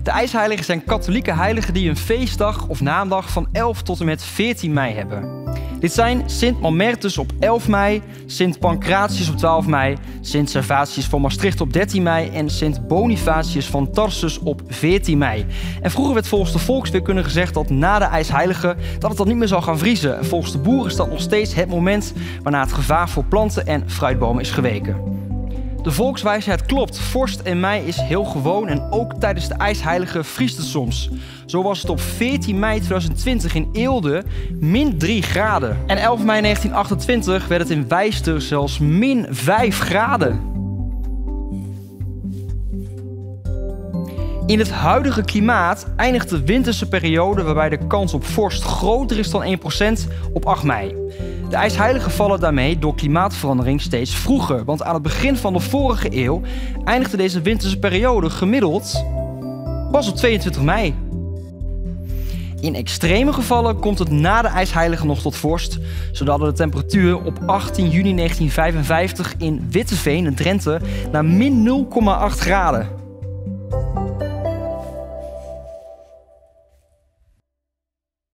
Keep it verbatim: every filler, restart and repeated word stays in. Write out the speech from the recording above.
De ijsheiligen zijn katholieke heiligen die een feestdag of naamdag van elf tot en met veertien mei hebben. Dit zijn Sint Mamertus op elf mei, Sint Pancratius op twaalf mei, Sint Servatius van Maastricht op dertien mei en Sint Bonifatius van Tarsus op veertien mei. En vroeger werd volgens de volksweerkunde gezegd dat na de ijsheiligen dat het dan niet meer zal gaan vriezen. En volgens de boeren is dat nog steeds het moment waarna het gevaar voor planten en fruitbomen is geweken. De volkswijsheid klopt, vorst in mei is heel gewoon en ook tijdens de ijsheiligen vriest het soms. Zo was het op veertien mei tweeduizend twintig in Eelde min drie graden. En elf mei negentien achtentwintig werd het in Wijster zelfs min vijf graden. In het huidige klimaat eindigt de winterse periode waarbij de kans op vorst groter is dan één procent op acht mei. De ijsheiligen vallen daarmee door klimaatverandering steeds vroeger, want aan het begin van de vorige eeuw eindigde deze winterse periode gemiddeld pas op tweeëntwintig mei. In extreme gevallen komt het na de ijsheiligen nog tot vorst, zodat de temperatuur op achttien juni negentien vijfenvijftig in Witteveen in Drenthe naar min nul komma acht graden.